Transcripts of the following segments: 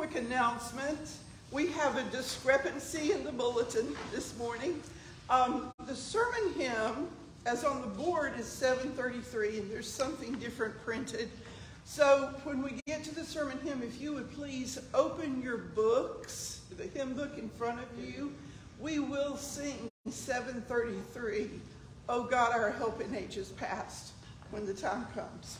quick announcement. We have a discrepancy in the bulletin this morning. The sermon hymn, as on the board, is 733, and there's something different printed. So when we get to the sermon hymn, if you would please open your books, the hymn book in front of you, we will sing 733, "O God, our help in ages past," when the time comes.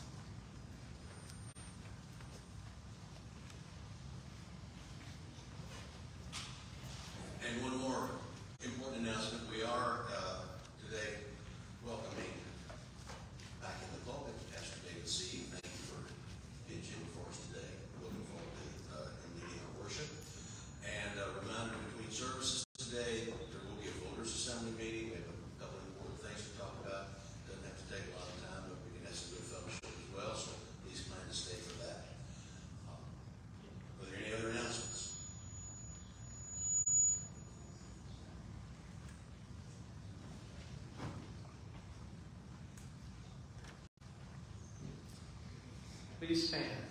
And one more important announcement. We are today welcoming back in the pulpit Pastor David C. Thank you for pitching for us today. Looking forward to him leading our worship. And a reminder, between services today, there will be a voters assembly meeting. We have a couple of important things to talk about. Doesn't have to take a lot of time, but we can have some good fellowship as well. So please plan to stay for that. Are there any other announcements? Please stand.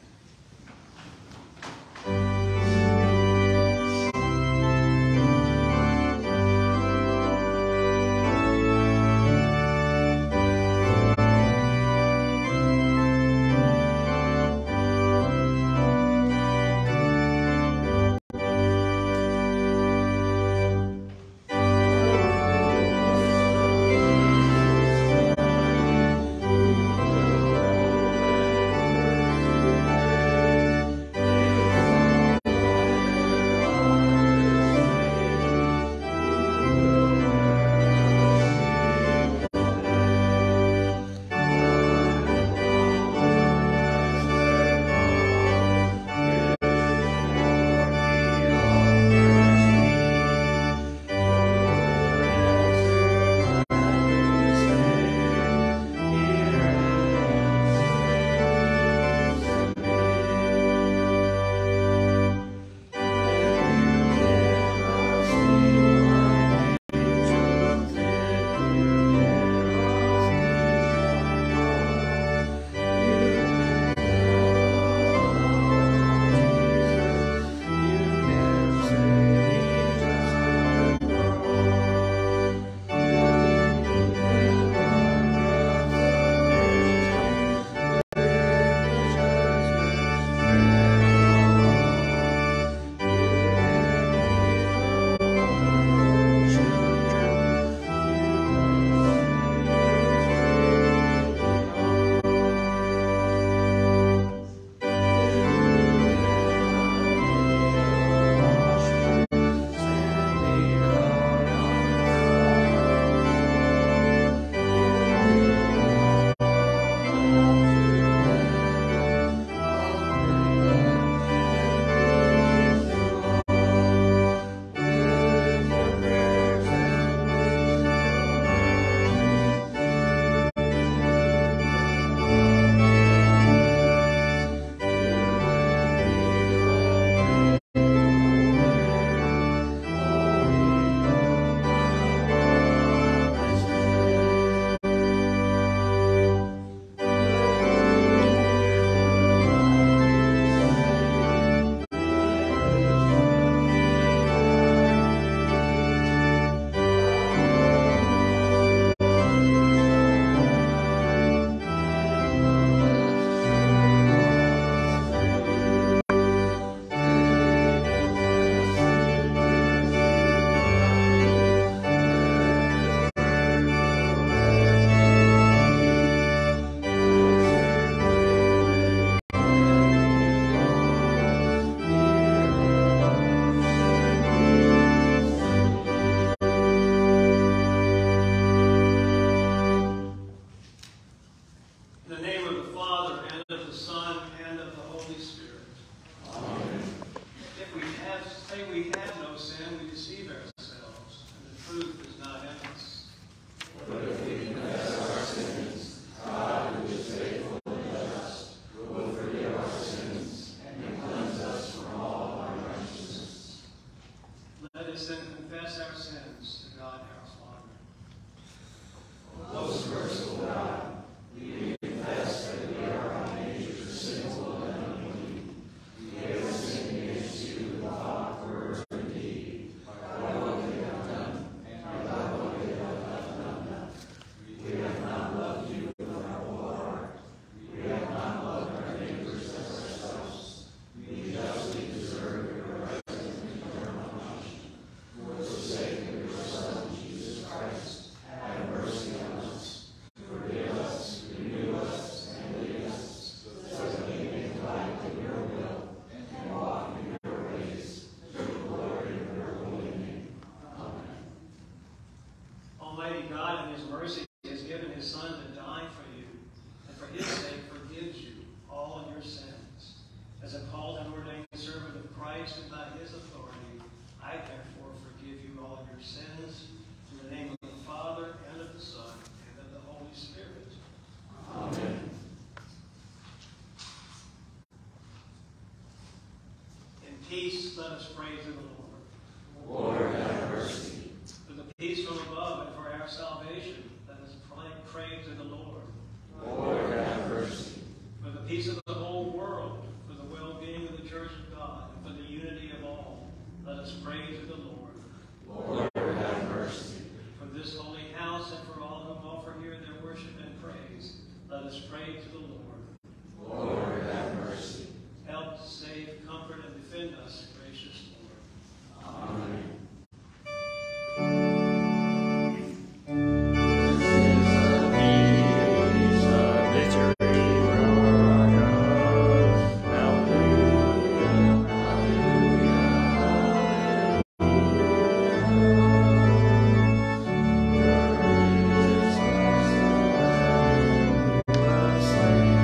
Son to die for you, and for his sake forgives you all of your sins. As a called and ordained servant of Christ and by his authority, I therefore forgive you all of your sins in the name of the Father, and of the Son, and of the Holy Spirit. Amen. In peace, let us pray to the Lord. Lord, have mercy. For the peace from above and for our salvation, let us pray to the Lord. Lord, have mercy. For the peace of the whole world, for the well-being of the Church of God, and for the unity of all, let us pray to the Lord. Lord, have mercy. For this holy house and for all who offer here their worship and praise, let us pray to the Lord. Lord, have mercy. Help, save, comfort, and defend us, gracious Lord. Amen. Thank you.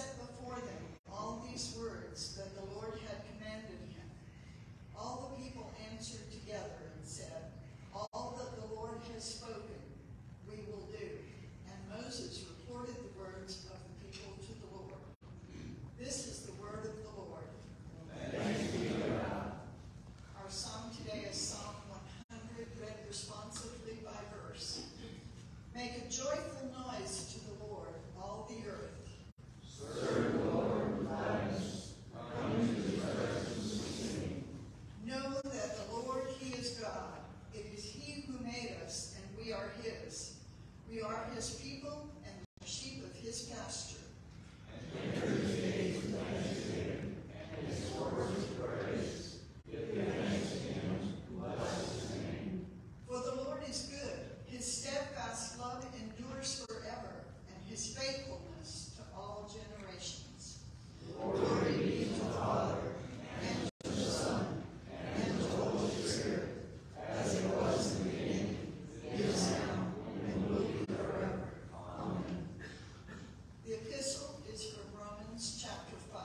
set before them all these words that the Lord had commanded him. All the people answered together and said, "All that the Lord has spoken, we will do." And Moses reported the words of the people to the Lord. This is the word of the Lord. Thanks be to God. Our psalm today is Psalm 100, read responsively by verse. Make a joyful noise to the Lord, all the earth. Serve the Lord with gladness. Come into his presence with singing. Know that the Lord, he is God. It is he who made us, and we are his. We are his people and the sheep of his pasture. Enter his gates with thanksgiving, and his courts with praise. Give thanks to him, bless his name. For the Lord is good. His steadfast love endures forever, and his faithfulness to all generations. Glory be to the Father, and to the Son, and to the Holy Spirit, as it was in the beginning, is now, and will be forever. Amen. The epistle is from Romans chapter 5.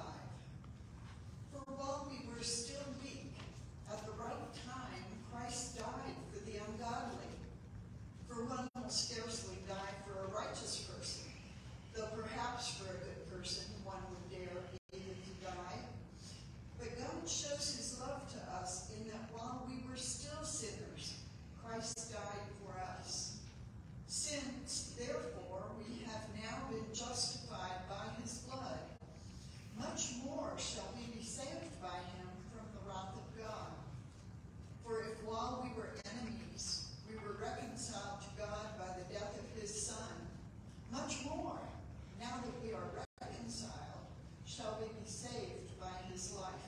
For while we were still weak, at the right time Christ died for the ungodly. For one will scarcely die for a righteous person, though perhaps for a good person one would dare even to die. But God shows his love to us in that while we were still sinners, Christ died for us. Since, therefore, we have now been justified by his blood, much more shall we be saved by him from the wrath of God. For if while we were enemies, we were reconciled to God by the death of his Son, much more, now that we are reconciled, shall we be saved by his life.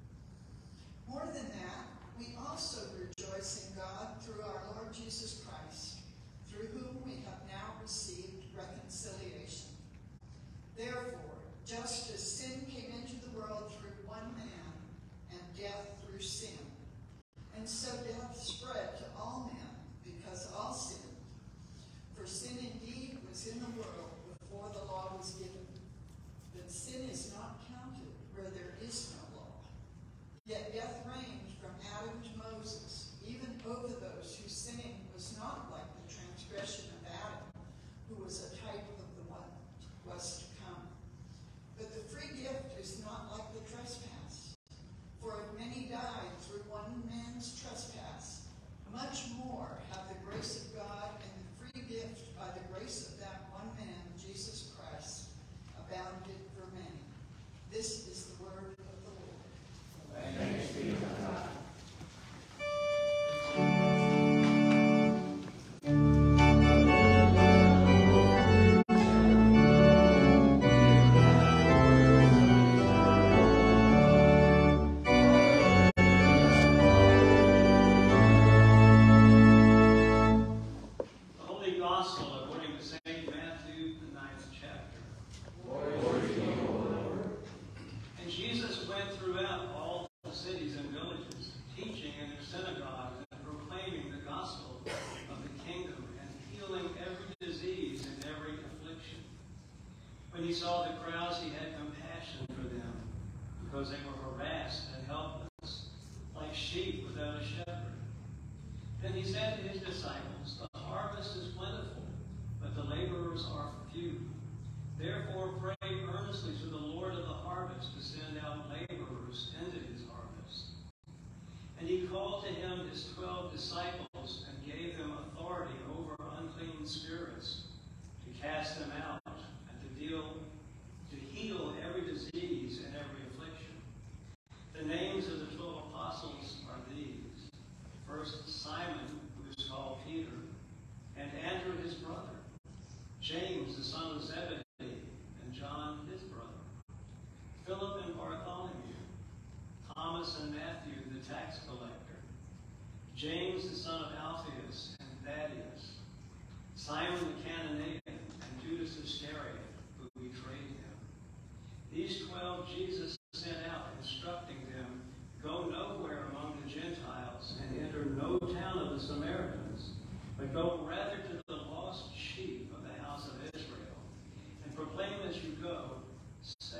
More than that, we also rejoice in God through our Lord Jesus Christ, through whom we have now received reconciliation. Therefore, just as sin came into the world through one man, and death through sin, and so death spread to all men, because all sinned. For sin indeed was in the world before the law was given, but sin is not counted where there is no law. Yet death reigned from Adam to Moses, even over those whose sinning was not like the transgression of Adam, who was a type of the one who was to come. But the free gift is not like the trespass. For if many died through one man's trespass, much more have the grace of God and the free gift by the grace of that one man, Jesus Christ, abounded for many. This is the word of the Lord. Thanks be to God. The Holy Gospel according to St. Matthew, the 9th chapter. Glory to you, O Lord. And Jesus went throughout all the cities and villages, teaching in their synagogues and proclaiming the gospel of the kingdom and healing every disease and every affliction. When he saw the crowds, he had compassion for them, because they were harassed and helpless, like sheep without a shepherd. Then he said to his disciples, "The harvest is plentiful, but the laborers are few. Therefore pray earnestly to the Lord of the harvest to send out laborers into his harvest." And he called to him his 12 disciples and gave them authority over unclean spirits, to cast them out and to heal every disease and every affliction. The names of the 12 apostles are these. First, Simon, who is called Peter, and Andrew his brother, James the son of Zebedee, and John his brother, Philip and Bartholomew, Thomas and Matthew the tax collector, James the son of Alphaeus and Thaddeus, Simon the Canaanite, and Judas Iscariot, who betrayed him. These 12 Jesus sent out, instructing them, "Go nowhere among the Gentiles, and enter no town of the Samaritans, but go rather to the lost sheep of the house of Israel, and proclaim as you go,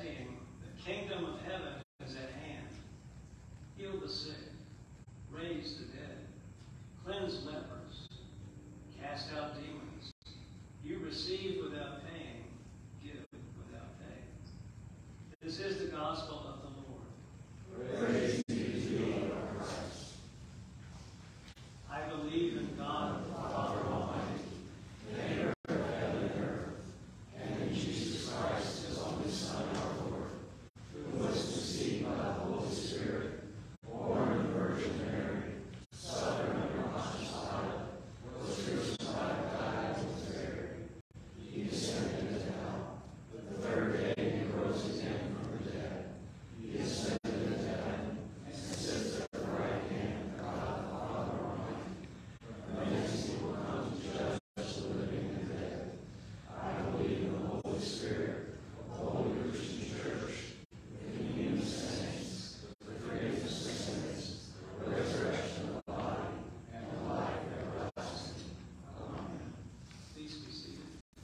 This is the gospel of the Lord. Praise be to you, our Christ. I believe in God, the Father Almighty, maker of heaven and earth, and in Jesus Christ, his only Son, our Lord, who was conceived by the Holy Spirit, born of the Virgin Mary, suffered under Pontius Pilate, was crucified, died, and was buried. He descended into hell. The third day he rose again from the dead. He ascended into heaven and sits at the right hand of God the Father Almighty. From thence he will come to judge the living and the dead. I believe in the Holy Spirit, the Holy Christian Church, the communion of saints, the forgiveness of sins, the resurrection of the body, and the life everlasting. Amen. please be seated.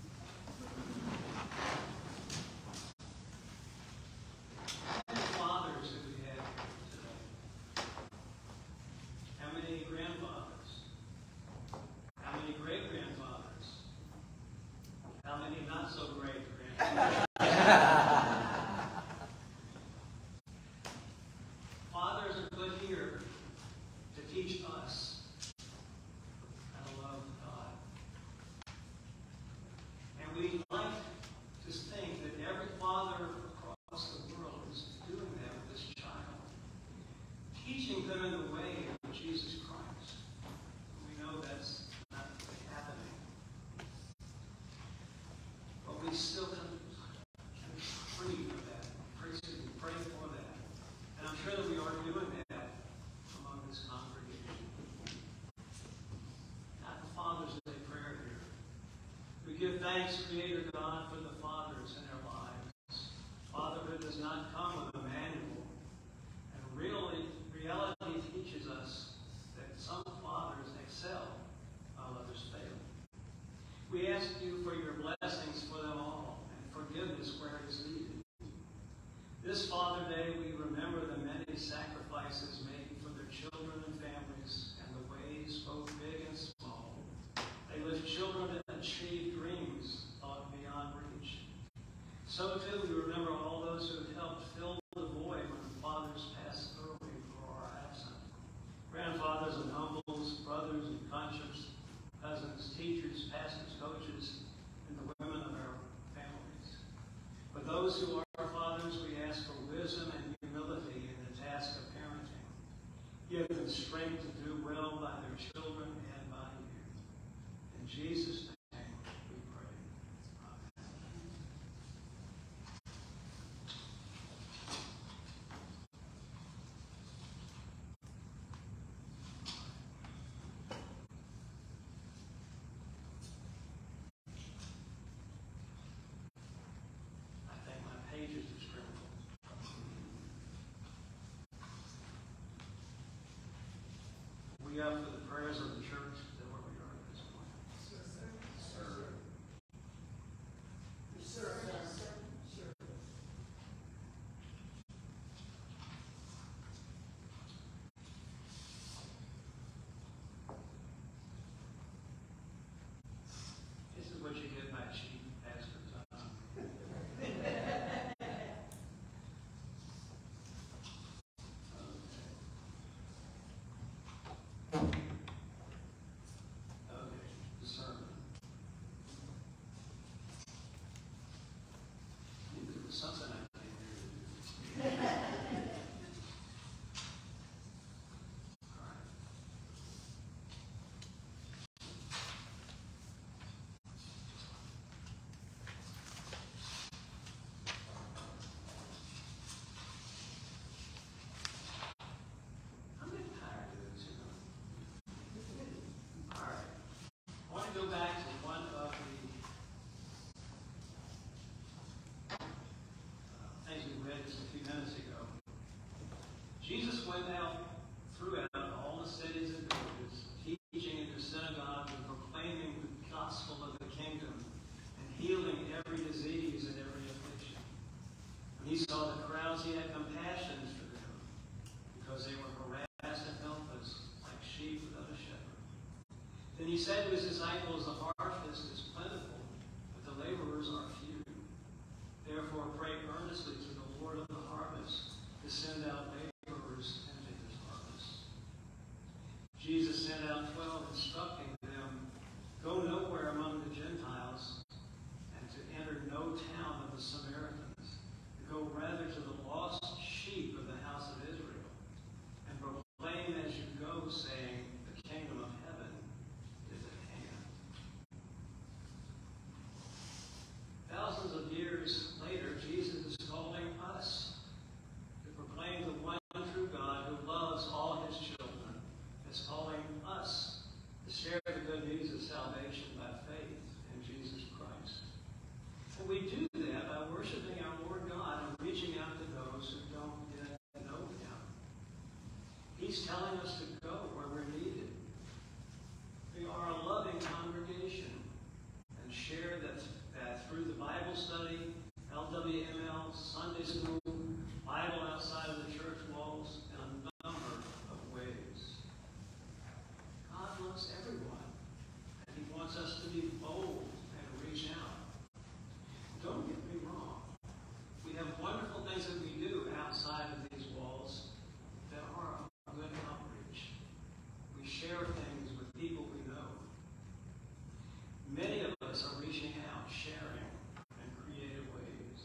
How many fathers have we had today? How many grandfathers? How many great-grandfathers? How many not-so-great-grandfathers? Fathers are put here to teach us how to love God. And we like to think that every father across the world is doing that with this child, teaching them in the way of Jesus Christ. We know that's not really happening. But we still can be free for that. Pray for that. And I'm sure that we are doing that among this congregation. Not the Father's Day prayer here. We give thanks, Creator God, for the fathers in our lives. Fatherhood does not come with a manual. And reality teaches us that some fathers excel while others fail. We ask you for your blessings for them all and forgiveness where it is needed. This Father Day, we remember the many sacrifices made for their children and families and the ways, both big and small, they lift children that achieve dreams thought beyond reach. So, too, we remember all those who have helped fill the void when fathers pass early or are absent. Grandfathers and uncles, brothers and conscience, cousins, teachers, pastors, coaches, and the women of our families. For those who are fathers, we ask for wisdom and humility in the task of parenting. Give them strength to do well by their children and by you. In Jesus' name we pray. Amen. I think my pages are scribbled. We up for the prayers of the church? Is that where we are at this point? Sir. This is what you get by cheap pastor time. Okay, the sermon. There was something I came here to do. All right. I'm getting tired of this, All right. I want to go back to one of the things we read just a few minutes ago. Jesus went out throughout all the cities and villages, teaching in their synagogues and proclaiming the gospel of the kingdom and healing every disease and every affliction. When he saw the crowds, he had compassion for them because they were harassed and helpless like sheep without a shepherd. Then he said to his disciples, the harvest is plentiful, but the laborers are few. Therefore pray earnestly to the Lord of He's telling us to go where we're needed. We are a loving congregation, and share that through the Bible study, LWML, Sunday school, Bible outside of the church walls, in a number of ways. God loves everyone, and He wants us to be bold and reach out. Don't get me wrong. We have wonderful things that we do outside of these walls that are a good outreach. We share things with people we know. Many of us are reaching out, sharing in creative ways.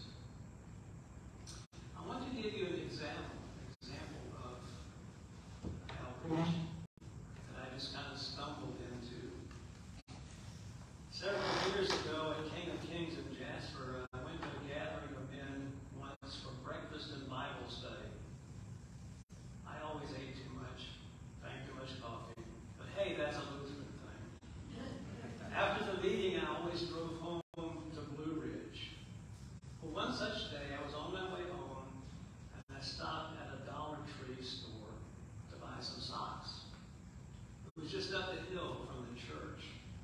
I want to give you an example of outreach that I just kind of stumbled into. Several years ago at King of Kings in Jasper, I went to a gathering of men once for breakfast and Bible study. I always ate too much, drank too much coffee, but hey, that's a Lutheran thing. After the meeting, I always drove home to Blue Ridge. Well, one such day, I was on my way home, and I stopped at a Dollar Tree store to buy some socks. It was just up the hill from the church.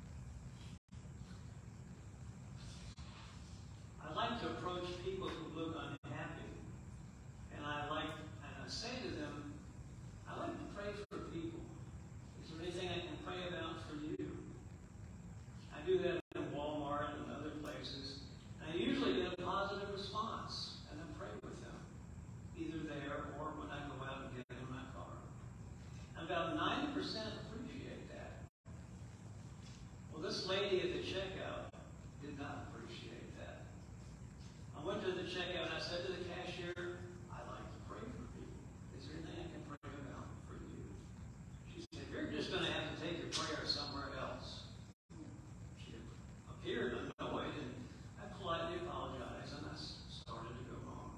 I like to approach people who look unhappy, and I say to them, I like to pray for people. Is there anything I can pray about for you? I do that in Walmart and other places, and I usually get a positive response, and I pray with them, either there or when I go out and get in my car. About 90% appreciate that. Well, this lady at the checkout did not appreciate that. I went to the checkout and I said to the cashier, I like to pray for people. Is there anything I can pray about for you? She said, you're just going to have to take your prayer somewhere else. She appeared annoyed, and I politely apologized, and I started to go home.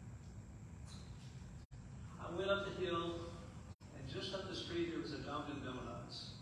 I went up the hill, and just up the street there was a Dunkin' Donuts.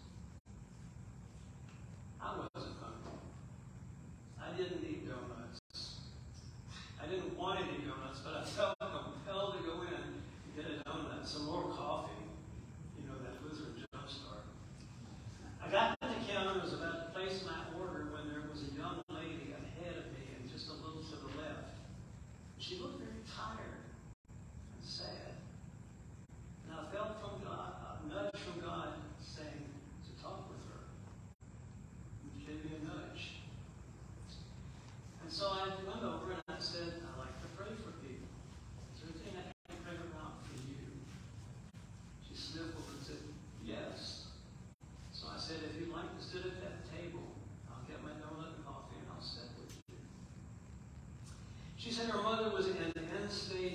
I wasn't hungry. I didn't need donuts. I didn't want any donuts, but I felt compelled to go in and get a donut, some more coffee, that Lutheran jumpstart. I got to the counter and was about to place my order when there was a young lady ahead of me and just a little to the left. She looked very tired and sad. And I felt from God, a nudge from God saying to talk with her. He gave me a nudge. And so I went over and I said, I like to pray for people. Is there anything I can pray about for you? She sniffled and said, yes. So I said, if you'd like to sit at that table, I'll get my donut and coffee and I'll sit with you. She said her mother was in end-stage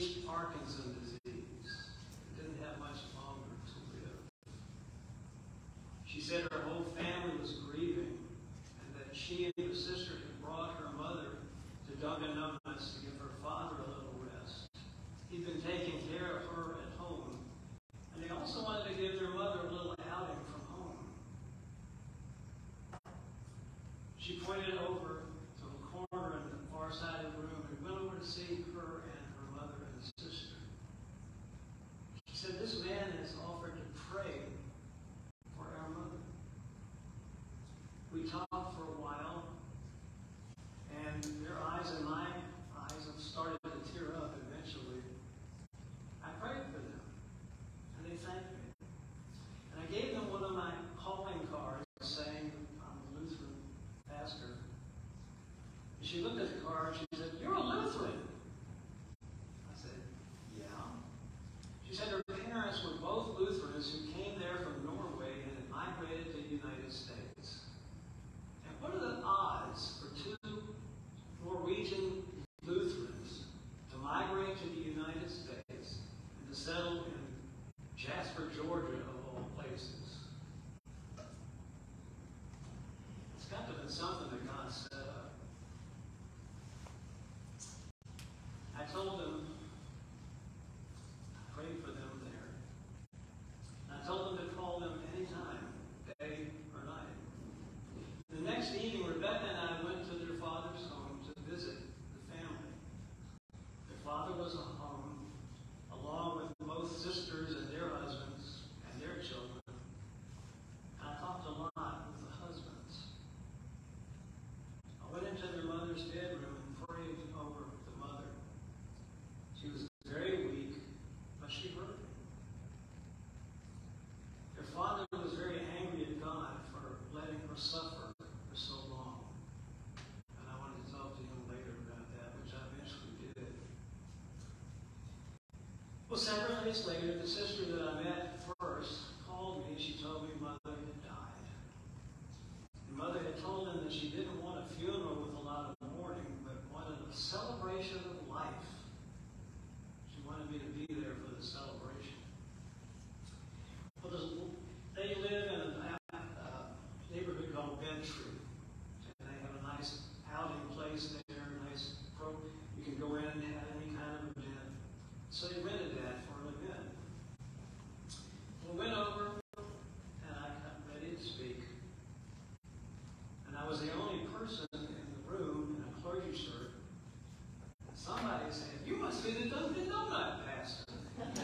Well, several days later, the sister that I met first called me and she told me Mother had died. And Mother had told them that she didn't want a funeral with a lot of mourning, but wanted a celebration of life. She wanted me to be there for the celebration. Well, they live in a neighborhood called Bentry. And they have a nice outing place there, you can go in and have any kind of event. So they rented that for an event. We went over, and I got ready to speak. And I was the only person in the room in a clergy shirt. And somebody said, "You must be the Dunkin' Donut pastor."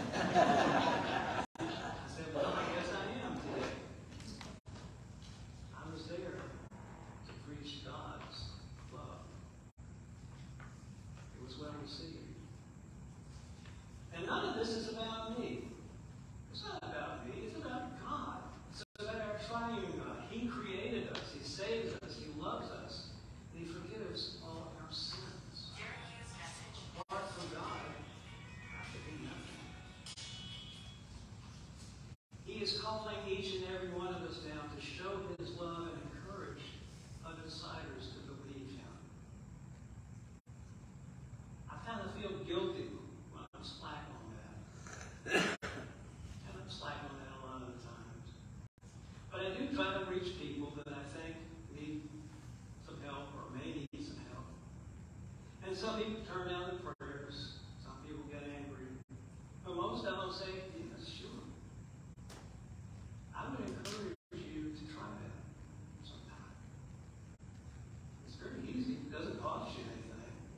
I said, "Well, I guess I am today." I was there to preach God's love. It was well received. And none of this is about me. It's not about me. It's about God. It's about our triune God. He created us. He saves us. He loves us. And He forgives all of our sins. Apart from God, I could be nothing. He is calling each and every one of us now to show His love and encourage outsiders to believe Him. I kind of feel guilty when I'm slack on that. And I'm slack on that a lot of the times. But I do try to reach people that I think need some help or may need some help. And some people turn down the prayers. Some people get angry. But most of them say, "Yes, sure." I would encourage you to try that sometime. It's very easy. It doesn't cost you anything.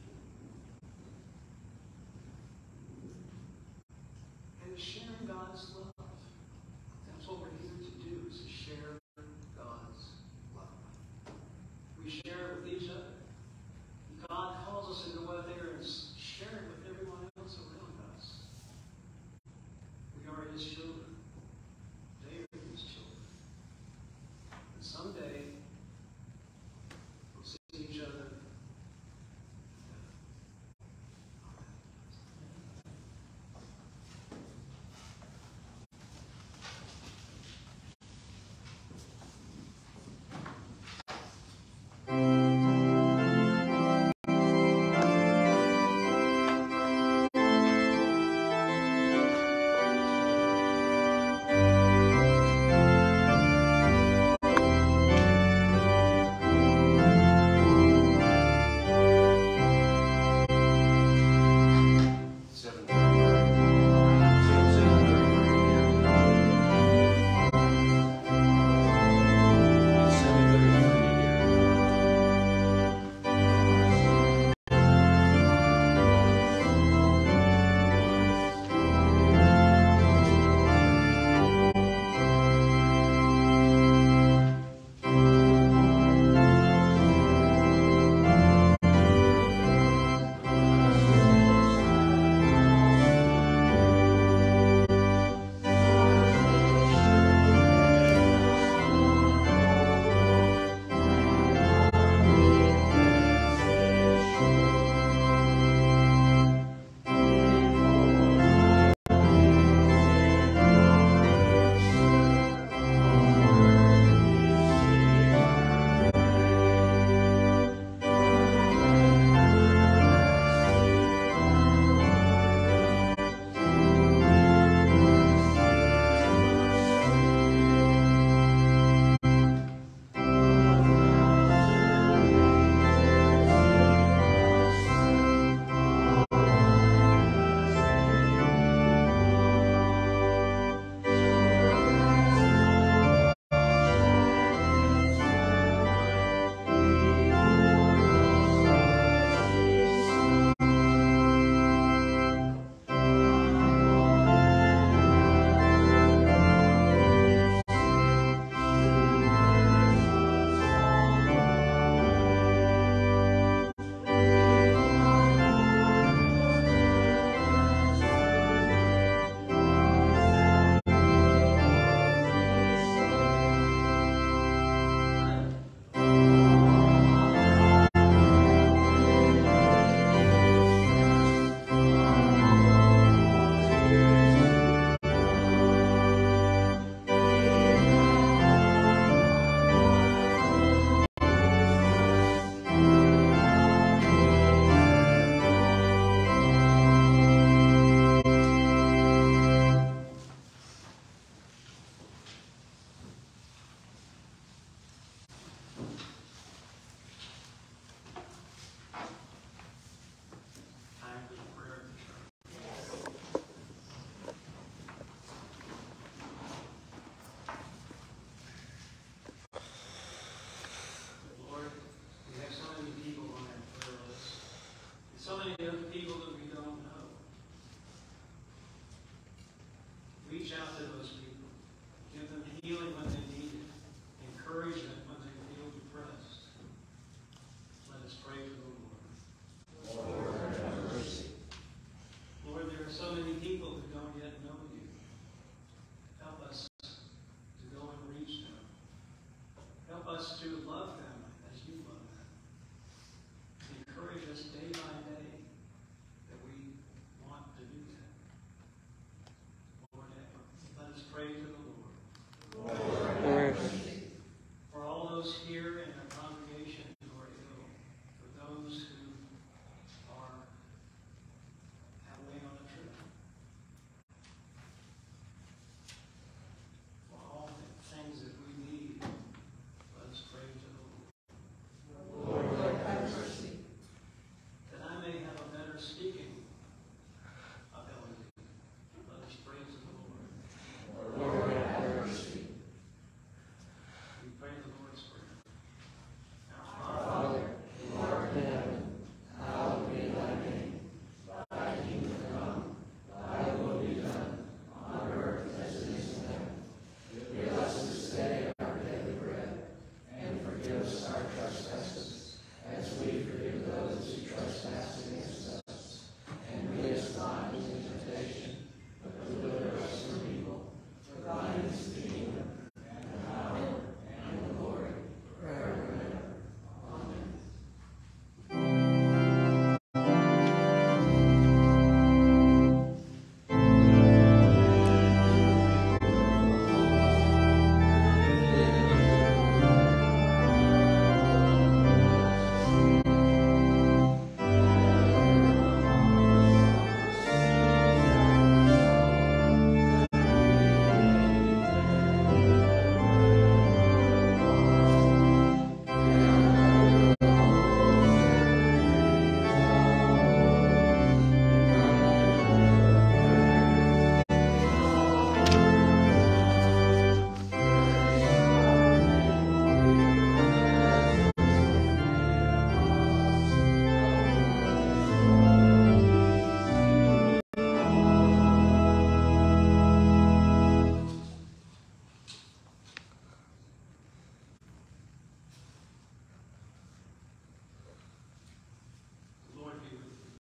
And it's sharing God's love. That's what we're here to do, is to share God's love. We share it with each other. God calls us into what there is, share it with everyone else around us. We are His children. They are His children. And someday, we'll see each other. the people of